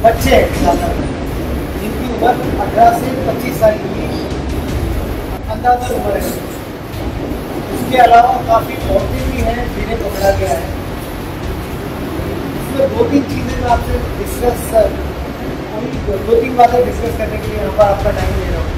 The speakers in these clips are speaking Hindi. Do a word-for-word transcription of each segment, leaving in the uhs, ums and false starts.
बच्चे हैं ज़्यादा, जिनकी उम्र अठारह से पच्चीस साल की अंदाजा उम्र है। उसके अलावा काफ़ी औरतें भी हैं जिन्हें पकड़ा गया है। इसमें दो तीन चीज़ें मैं आपसे डिस्कस दो तीन बातें डिस्कस करने के लिए यहाँ पर आपका टाइम ले रहा हूँ।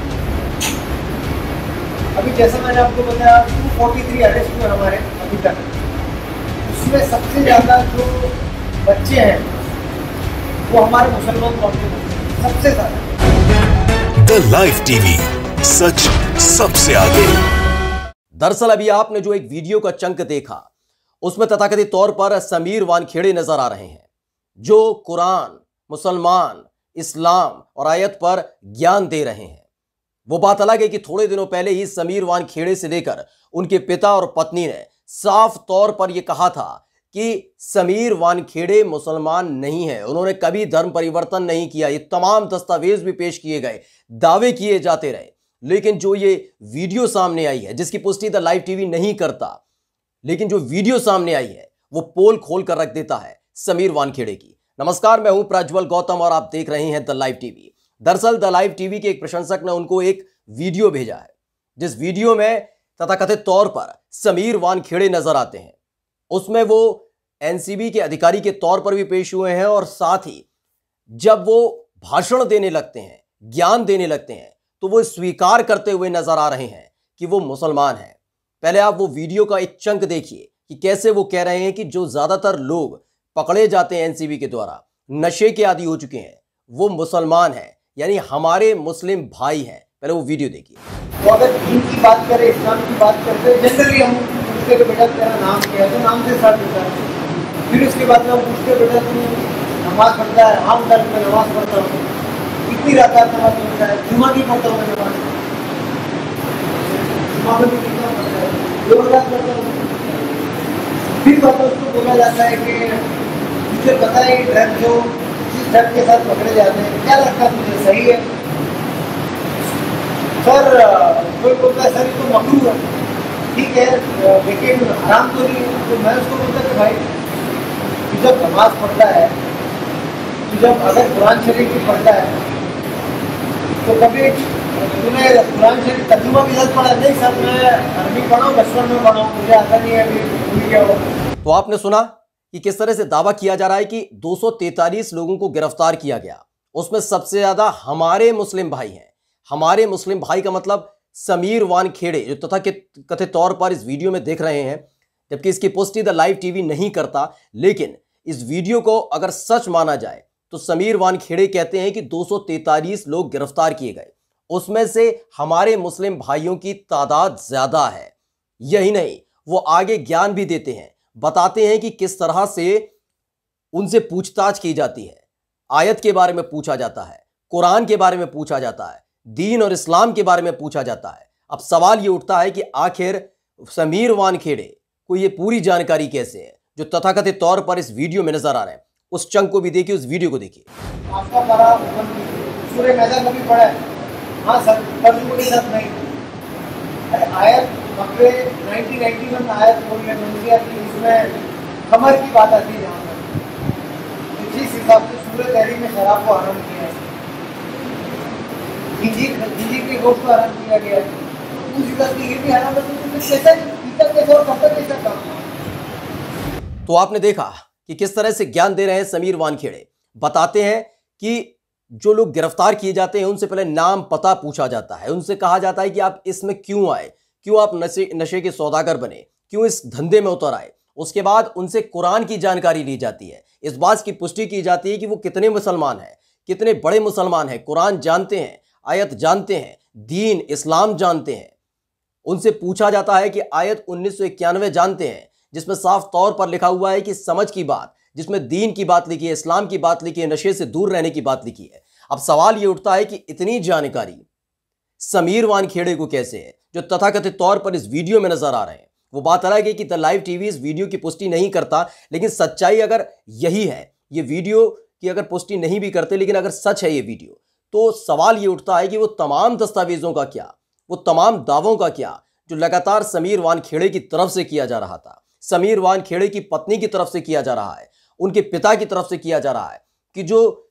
अभी जैसा मैंने आपको बताया दो सौ तैंतालीस अरेस्ट हुए हमारे अभी तक। उसमें सबसे ज़्यादा जो बच्चे हैं वो हमारे मुसलमान कौम के बच्चे हैं, सबसे ज़्यादा। द लाइव टीवी, सच सबसे आगे। दरअसल अभी आपने जो एक वीडियो का चंक देखा, उसमें तथाकथित तौर पर समीर वानखेड़े नजर आ रहे हैं, जो कुरान, मुसलमान, इस्लाम और आयत पर ज्ञान दे रहे हैं। वो बात अलग है कि थोड़े दिनों पहले ही समीर वानखेड़े से लेकर उनके पिता और पत्नी ने साफ तौर पर यह कहा था कि समीर वानखेड़े मुसलमान नहीं है, उन्होंने कभी धर्म परिवर्तन नहीं किया। ये तमाम दस्तावेज भी पेश किए गए, दावे किए जाते रहे, लेकिन जो ये वीडियो सामने आई है, जिसकी पुष्टि द लाइव टीवी नहीं करता, लेकिन जो वीडियो सामने आई है वो पोल खोल कर रख देता है समीर वानखेड़े की। नमस्कार, मैं हूं प्रज्वल गौतम और आप देख रहे हैं द लाइव टीवी। दरअसल द लाइव टीवी के एक प्रशंसक ने उनको एक वीडियो भेजा है, जिस वीडियो में तथाकथित तौर पर समीर वानखेड़े नजर आते हैं। उसमें वो एनसीबी के अधिकारी के तौर पर भी पेश हुए हैं और साथ ही जब वो भाषण देने लगते हैं, ज्ञान देने लगते हैं, तो वो स्वीकार करते हुए नजर आ रहे हैं कि वो मुसलमान हैं। पहले आप वो वीडियो का एक चंक देखिए कि कैसे वो कह रहे हैं कि जो ज्यादातर लोग पकड़े जाते हैं एनसीबी के द्वारा, नशे के आदी हो चुके हैं, वो मुसलमान हैं, यानी हमारे मुस्लिम भाई हैं। पहले वो वीडियो देखिए। तो अगर दीन की बात करें, इस्लाम की बात करते हैं, जनरली हम पूछते कि बेटा तेरा नाम क्या है, तो नाम से स्टार्ट होता है। फिर उसके बाद में हम पूछते बेटा तू नमाज पढ़ता है? हाँ बेटा मैं नमाज पढ़ता हूँ। कितनी रकात नमाज पढ़ता है? जुमा की पढ़ता हूँ मैं नमाज, जुमा में भी कितना पढ़ता है? दो रकात पढ़ता हूँ। फिर बात उसको बोला जाता है कि मुझे पता है कि ड्रग जो जिस ड्रग के साथ पकड़े जाते हैं, क्या लगता है मुझे सही है? सर कोई बोलता है सर ये तो मकरूह है, ठीक है, लेकिन हराम तो नहीं है। तो मैं उसको बोलता कि भाई तू जब नमाज पढ़ता है, तू जब अगर कुरान शरीफ भी पढ़ता है, तो कभी तूने कुरान शरीफ तर्जुमा के साथ पढ़ा? नहीं सर मैं अरबी पढ़ा हूँ, बचपन में पढ़ा हूँ, मुझे आता नहीं है, अभी भूल गया हो। तो आपने सुना कि किस तरह से दावा किया जा रहा है कि दो सौ तैंतालीस लोगों को गिरफ्तार किया गया, उसमें सबसे ज्यादा हमारे मुस्लिम भाई हैं। हमारे मुस्लिम भाई का मतलब समीर वानखेड़े, जो तथा कथित तौर पर इस वीडियो में देख रहे हैं, जबकि इसकी पुष्टि द लाइव टीवी नहीं करता। लेकिन इस वीडियो को अगर सच माना जाए तो समीर वानखेड़े कहते हैं कि दो सौ तैंतालीस लोग गिरफ्तार किए गए, उसमें से हमारे मुस्लिम भाइयों की तादाद ज्यादा है। यही नहीं, वो आगे ज्ञान भी देते हैं, बताते हैं कि किस तरह से उनसे पूछताछ की जाती है, आयत के बारे में पूछा जाता है, कुरान के बारे में पूछा जाता है, दीन और इस्लाम के बारे में पूछा जाता है। अब सवाल ये उठता है कि आखिर समीर वानखेड़े को ये पूरी जानकारी कैसे है, जो तथाकथित तौर पर इस वीडियो में नजर आ रहे हैं। उस चंक को भी देखिए, उस वीडियो को देखिए। आपका बड़ा सूर्य मैदान कभी पढ़ा है? हाँ सर, तर्जुमे के साथ नहीं। आयत मक्के नाइनटीन नाइंटी वन आयत बोल रहे हैं, उसमें खमर की बात आती है जहाँ पर, तो जिस हिसाब से सूर्य तहरीर में शराब को हराम किया है, खिंजीर के गोश्त को हराम किया गया है, तो उस हिसाब से ये भी हराम है। तो कैसा पीता कैसा और कब तक कैसा काम? तो आपने देखा कि किस तरह से ज्ञान दे रहे हैं समीर वानखेड़े। बताते हैं कि जो लोग गिरफ्तार किए जाते हैं उनसे पहले नाम पता पूछा जाता है, उनसे कहा जाता है कि आप इसमें क्यों आए, क्यों आप नशे नशे के सौदागर बने, क्यों इस धंधे में उतर आए। उसके बाद उनसे कुरान की जानकारी ली जाती है, इस बात की पुष्टि की जाती है कि वो कितने मुसलमान हैं, कितने बड़े मुसलमान हैं, कुरान जानते हैं, आयत जानते हैं, दीन इस्लाम जानते हैं। उनसे पूछा जाता है कि आयत उन्नीस सौ इक्यानवे जानते हैं, जिसमें साफ तौर पर लिखा हुआ है कि समझ की बात, जिसमें दीन की बात लिखी है, इस्लाम की बात लिखी है, नशे से दूर रहने की बात लिखी है। अब सवाल यह उठता है कि इतनी जानकारी समीर वानखेड़े को कैसे है, जो तथाकथित तौर पर इस वीडियो में नजर आ रहे हैं। वो बात अलग है कि द लाइव टीवी इस वीडियो की पुष्टि नहीं करता, लेकिन सच्चाई अगर यही है, ये वीडियो की अगर पुष्टि नहीं भी करते, लेकिन अगर सच है ये वीडियो, तो सवाल ये उठता है कि वो तमाम दस्तावेजों का क्या, वो तमाम दावों का क्या, जो लगातार समीर वानखेड़े की तरफ से किया जा रहा था, समीर वानखेड़े की पत्नी की तरफ से किया जा रहा है, उनके पिता की तरफ से किया जा रहा है, कि जो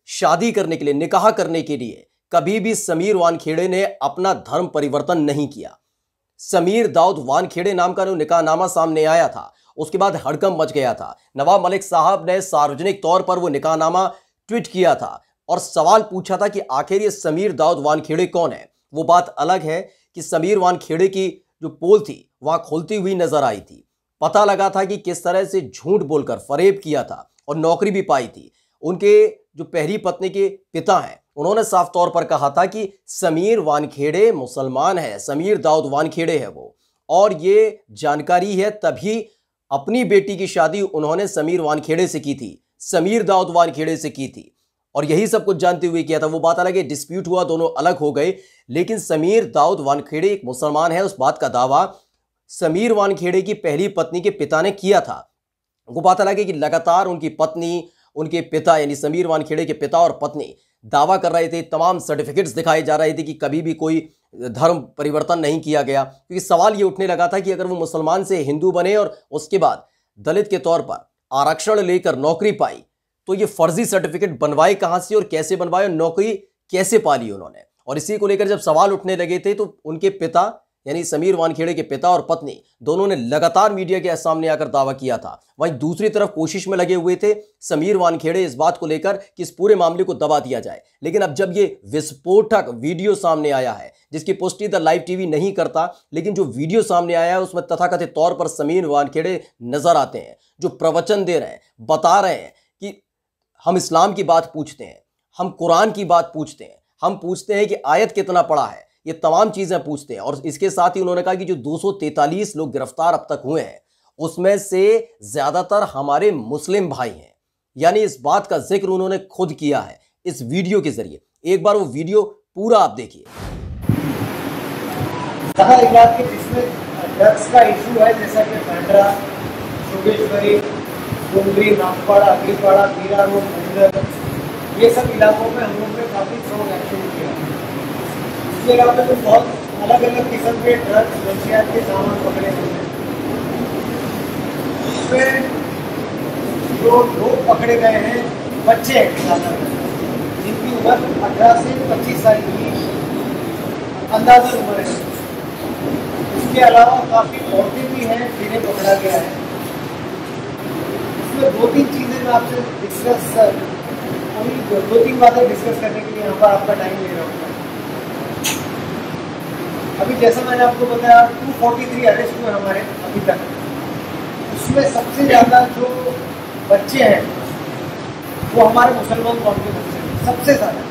शादी करने के लिए, निकाह करने के लिए कभी भी समीर वानखेड़े ने अपना धर्म परिवर्तन नहीं किया। समीर दाऊद वानखेड़े नाम का जो निकाहनामा सामने आया था, उसके बाद हड़कंप मच गया था। नवाब मलिक साहब ने सार्वजनिक तौर पर वो निकाहनामा ट्वीट किया था और सवाल पूछा था कि आखिर ये समीर दाऊद वानखेड़े कौन है। वो बात अलग है कि समीर वानखेड़े की जो पोल थी वहां खुलती हुई नजर आई थी। पता लगा था कि किस तरह से झूठ बोलकर फरेब किया था और नौकरी भी पाई थी। उनके जो पहली पत्नी के पिता हैं, उन्होंने साफ तौर पर कहा था कि समीर वानखेड़े मुसलमान है, समीर दाऊद वानखेड़े है वो, और ये जानकारी है तभी अपनी बेटी की शादी उन्होंने समीर वानखेड़े से की थी, समीर दाऊद वानखेड़े से की थी, और यही सब कुछ जानते हुए किया था। वो बात अलग है, डिस्प्यूट हुआ, दोनों अलग हो गए, लेकिन समीर दाऊद वानखेड़े एक मुसलमान है, उस बात का दावा समीर वानखेड़े की पहली पत्नी के पिता ने किया था। वो बात अलग है कि लगातार उनकी पत्नी, उनके पिता यानी समीर वानखेड़े के पिता और पत्नी दावा कर रहे थे, तमाम सर्टिफिकेट्स दिखाए जा रहे थे कि कभी भी कोई धर्म परिवर्तन नहीं किया गया। क्योंकि सवाल ये उठने लगा था कि अगर वो मुसलमान से हिंदू बने और उसके बाद दलित के तौर पर आरक्षण लेकर नौकरी पाई, तो ये फर्जी सर्टिफिकेट बनवाए कहां से और कैसे बनवाए और नौकरी कैसे पाली उन्होंने। और इसी को लेकर जब सवाल उठने लगे थे तो उनके पिता यानी समीर वानखेड़े के पिता और पत्नी दोनों ने लगातार मीडिया के सामने आकर दावा किया था। वहीं दूसरी तरफ कोशिश में लगे हुए थे समीर वानखेड़े इस बात को लेकर कि इस पूरे मामले को दबा दिया जाए। लेकिन अब जब ये विस्फोटक वीडियो सामने आया है, जिसकी पुष्टि द लाइव टीवी नहीं करता, लेकिन जो वीडियो सामने आया है उसमें तथाकथित तौर पर समीर वानखेड़े नजर आते हैं, जो प्रवचन दे रहे हैं, बता रहे हैं कि हम इस्लाम की बात पूछते हैं, हम कुरान की बात पूछते हैं, हम पूछते हैं कि आयत कितना पढ़ा है, ये तमाम चीजें पूछते हैं। और इसके साथ ही उन्होंने कहा कि जो दो सौ तैंतालीस लोग गिरफ्तार अब तक हुए हैं उसमें से ज्यादातर हमारे मुस्लिम भाई हैं। यानी इस बात का जिक्र उन्होंने खुद किया है इस वीडियो के जरिए। एक बार वो वीडियो पूरा आप देखिए। इलाके जिसमें ड्रग्स का इशू है, जैसा कि बांद्रा, जोगेश्वरी, डुंगरी, नामपाड़ा, अगलीपाड़ा, पीरा रोड, मुंगेर, ये सब इलाकों में हम लोगों ने काफ़ी स्ट्रॉन्ग एक्शन किया। इसके अलावा तो बहुत अलग अलग किस्म के ड्रग्स, मंशियात के सामान पकड़े गए हैं। उसमें जो लोग पकड़े गए हैं बच्चे हैं ज़्यादातर, जिनकी उम्र अठारह से पच्चीस साल की अंदाजा उम्र है। इसके अलावा काफ़ी औरतें भी हैं जिन्हें पकड़ा गया है। इसमें दो तीन चीज़ें मैं आपसे डिस्कस अभी दो तीन बातें डिस्कस करने के लिए यहाँ पर आपका टाइम ले रहा हूँ। अभी जैसा मैंने आपको बताया दो सौ तैंतालीस अरेस्ट हुए हमारे अभी तक। उसमें सबसे ज़्यादा जो बच्चे हैं वो हमारे मुसलमान कौम के बच्चे हैं, सबसे ज़्यादा।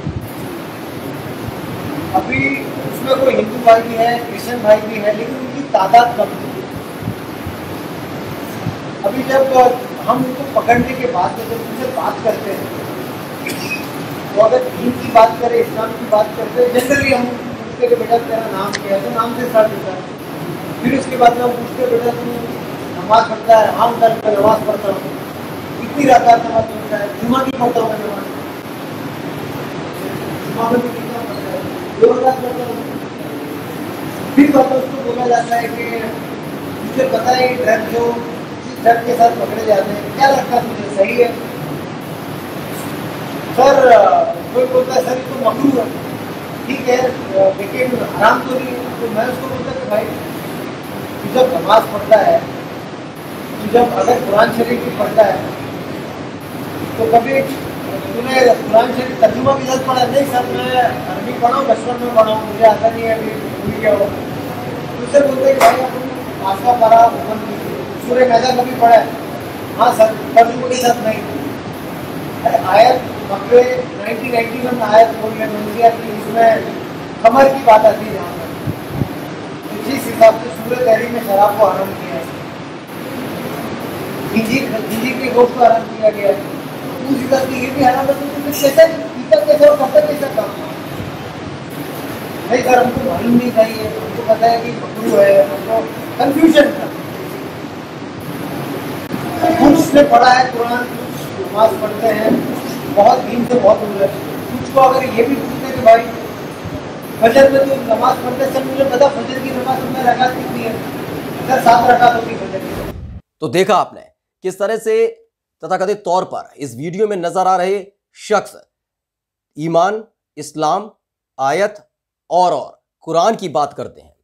अभी उसमें कोई हिंदू भाई भी है, क्रिश्चियन भाई भी है, लेकिन उनकी तादाद कम है। अभी जब हम उनको पकड़ने के बाद जब उनसे बात करते हैं तो अगर दीन की बात करें, इस्लाम की बात करते हैं, जनरली हम पूछते कि बेटा तेरा नाम क्या है, तो नाम से स्टार्ट होता है। फिर उसके बाद में हम पूछते बेटा तू नमाज पढ़ता है? हाँ कल मैं नमाज पढ़ता हूँ। कितनी रकात नमाज पढ़ता है? जुमा की पढ़ता हूँ मैं नमाज, जुमा में भी कितना पढ़ता है? दो रकात पढ़ता हूँ। फिर बात उसको बोला जाता है कि मुझे पता है ड्रग जो ड्रग के साथ पकड़े जाते हैं, क्या लगता है मुझे सही है? सर कोई बोलता है सर ये तो मकरूह है, ठीक है, लेकिन हराम तो नहीं है। तो मैं उसको बोलता कि भाई तू जब नमाज पढ़ता है, तू जब अगर कुरान शरीफ भी पढ़ता है तो कभी तूने कुरान शरीफ तर्जुमा के साथ पढ़ा? नहीं सर मैं अरबी पढ़ा हूँ, बचपन में पढ़ा हूँ, मुझे आता नहीं है, अभी भूल गया हो। उससे बोलते कि भाई अपन आशा पढ़ा, सूर्य मैदा कभी पढ़ा है? हाँ सर, तर्जुमा के साथ नहीं। आयत मक्के नाइनटीन नाइंटी वन में आयत बोल रहे मंजिया की, उसमें कमर की बात आती है यहाँ पर। तो जिस हिसाब से सूरह तहरीम में शराब को हराम किया है, खिंजीर के गोश्त को हराम किया गया है, उस हिसाब से ये भी हराम है। तो कैसा पीता कैसा और करता कैसा काम? नहीं सर हमको मालूम नहीं चाहिए, हमको पता है कि मकरूह है, हमको कंफ्यूजन था। कुछ ने पढ़ा है कुरान, कुछ नमाज पढ़ते हैं, बहुत दिन से बहुत दूर है। कुछ को अगर ये भी पूछते कि भाई फजर में तो नमाज पढ़ते, सर मुझे पता फजर की नमाज में रकात कितनी है? सर सात रकात होती फजर की। तो देखा आपने किस तरह से तथाकथित तौर पर इस वीडियो में नजर आ रहे शख्स ईमान, इस्लाम, आयत और और कुरान की बात करते हैं।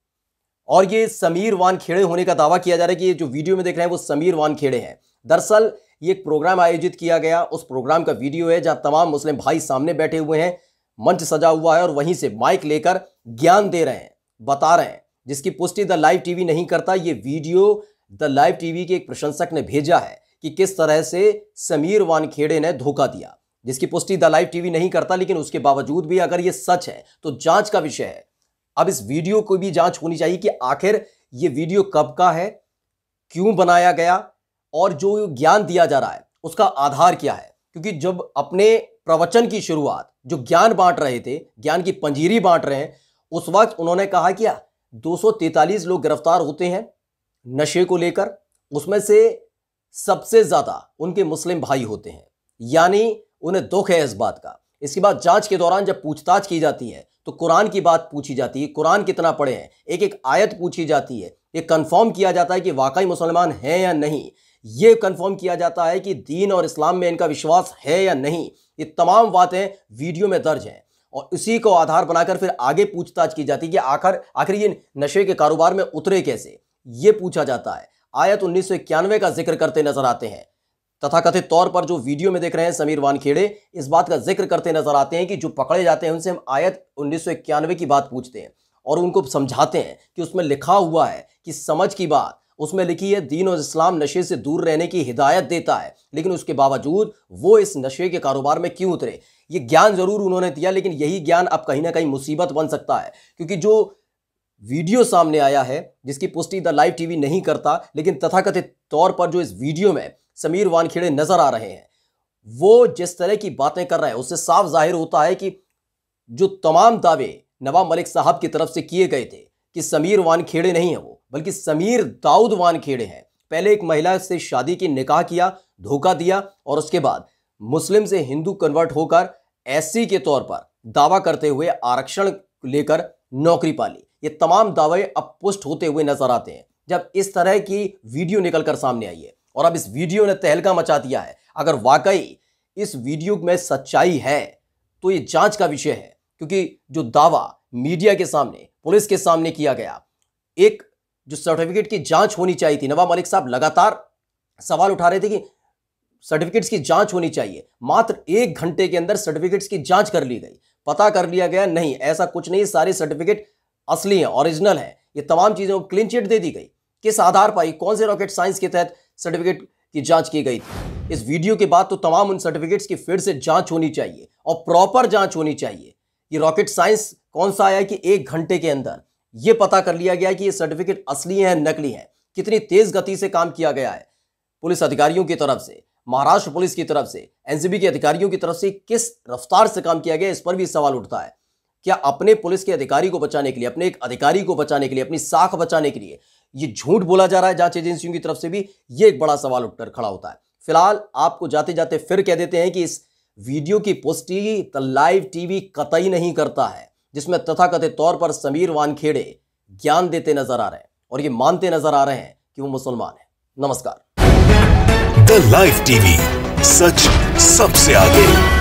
और ये समीर वानखेड़े होने का दावा किया जा रहा है कि ये जो वीडियो में देख रहे हैं वो समीर वानखेड़े हैं। दरअसल ये एक प्रोग्राम आयोजित किया गया, उस प्रोग्राम का वीडियो है जहां तमाम मुस्लिम भाई सामने बैठे हुए हैं, मंच सजा हुआ है और वहीं से माइक लेकर ज्ञान दे रहे हैं, बता रहे हैं, जिसकी पुष्टि द लाइव टीवी नहीं करता। ये वीडियो द लाइव टीवी के एक प्रशंसक ने भेजा है कि किस तरह से समीर वानखेड़े ने धोखा दिया, जिसकी पुष्टि द लाइव टीवी नहीं करता। लेकिन उसके बावजूद भी अगर ये सच है तो जांच का विषय है। अब इस वीडियो को भी जांच होनी चाहिए कि आखिर ये वीडियो कब का है, क्यों बनाया गया और जो ज्ञान दिया जा रहा है उसका आधार क्या है। क्योंकि जब अपने प्रवचन की शुरुआत जो ज्ञान बांट रहे थे, ज्ञान की पंजीरी बांट रहे हैं, उस वक्त उन्होंने कहा कि दो सौ तैंतालीस लोग गिरफ्तार होते हैं नशे को लेकर, उसमें से सबसे ज्यादा उनके मुस्लिम भाई होते हैं, यानी उन्हें दुख है इस बात का। इसके बाद जांच के दौरान जब पूछताछ की जाती है तो कुरान की बात पूछी जाती है, कुरान कितना पढ़े हैं, एक एक आयत पूछी जाती है, ये कंफर्म किया जाता है कि वाकई मुसलमान हैं या नहीं, ये कंफर्म किया जाता है कि दीन और इस्लाम में इनका विश्वास है या नहीं। ये तमाम बातें वीडियो में दर्ज हैं और इसी को आधार बनाकर फिर आगे पूछताछ की जाती है कि आखिर आखिर ये नशे के कारोबार में उतरे कैसे, ये पूछा जाता है। आयत उन्नीस सौ इक्यानवे का जिक्र करते नजर आते हैं। तथाकथित तौर पर जो वीडियो में देख रहे हैं समीर वानखेड़े इस बात का जिक्र करते नजर आते हैं कि जो पकड़े जाते हैं उनसे हम आयत उन्नीस सौ इक्यानवे की बात पूछते हैं और उनको समझाते हैं कि उसमें लिखा हुआ है कि समझ की बात उसमें लिखी है, दीन और इस्लाम नशे से दूर रहने की हिदायत देता है, लेकिन उसके बावजूद वो इस नशे के कारोबार में क्यों उतरे। ये ज्ञान जरूर उन्होंने दिया, लेकिन यही ज्ञान अब कहीं ना कहीं मुसीबत बन सकता है। क्योंकि जो वीडियो सामने आया है जिसकी पुष्टि द लाइव टीवी नहीं करता, लेकिन तथाकथित तौर पर जो इस वीडियो में समीर वानखेड़े नजर आ रहे हैं, वो जिस तरह की बातें कर रहे हैं उससे साफ जाहिर होता है कि जो तमाम दावे नवाब मलिक साहब की तरफ से किए गए थे कि समीर वानखेड़े नहीं है वो, बल्कि समीर दाऊद वानखेड़े हैं। पहले एक महिला से शादी की, निकाह किया, धोखा दिया और उसके बाद मुस्लिम से हिंदू कन्वर्ट होकर एससी के तौर पर दावा करते हुए आरक्षण लेकर नौकरी पाली। ये तमाम दावे अब पुष्ट होते हुए नजर आते हैं जब इस तरह की वीडियो निकलकर सामने आई है। और अब इस वीडियो ने तहलका मचा दिया है। अगर वाकई इस वीडियो में सच्चाई है तो ये जांच का विषय है, क्योंकि जो दावा मीडिया के सामने, पुलिस के सामने किया गया, एक जो सर्टिफिकेट की जांच होनी चाहिए थी, नवाब मलिक साहब लगातार सवाल उठा रहे थे कि सर्टिफिकेट्स की जांच होनी चाहिए। मात्र एक घंटे के अंदर सर्टिफिकेट्स की जांच कर ली गई, पता कर लिया गया नहीं ऐसा कुछ नहीं, सारे सर्टिफिकेट असली हैं, ओरिजिनल हैं। ये तमाम चीजों को क्लीन चिट दे दी गई। किस आधार पर, कौन से रॉकेट साइंस के तहत सर्टिफिकेट की जांच की गई थी। इस वीडियो के बाद तो तमाम उन सर्टिफिकेट्स की फिर से जांच होनी चाहिए और प्रॉपर जांच होनी चाहिए। ये रॉकेट साइंस कौन सा आया कि एक घंटे के अंदर ये पता कर लिया गया कि ये सर्टिफिकेट असली है नकली है। कितनी तेज गति से काम किया गया है पुलिस अधिकारियों की तरफ से, महाराष्ट्र पुलिस की तरफ से, एनसीबी के अधिकारियों की तरफ से, किस रफ्तार से काम किया गया, इस पर भी सवाल उठता है। क्या अपने पुलिस के अधिकारी को बचाने के लिए, अपने एक अधिकारी को बचाने के लिए, अपनी साख बचाने के लिए ये झूठ बोला जा रहा है जांच एजेंसियों की तरफ से भी? ये एक बड़ा सवाल उठकर खड़ा होता है। फिलहाल आपको जाते जाते फिर कह देते हैं कि इस वीडियो की पुष्टि द लाइव टीवी कतई नहीं करता है, जिसमें तथाकथित तौर पर समीर वानखेड़े ज्ञान देते नजर आ रहे हैं और ये मानते नजर आ रहे हैं कि वो मुसलमान हैं। नमस्कार। द लाइव टीवी, सच सबसे आगे।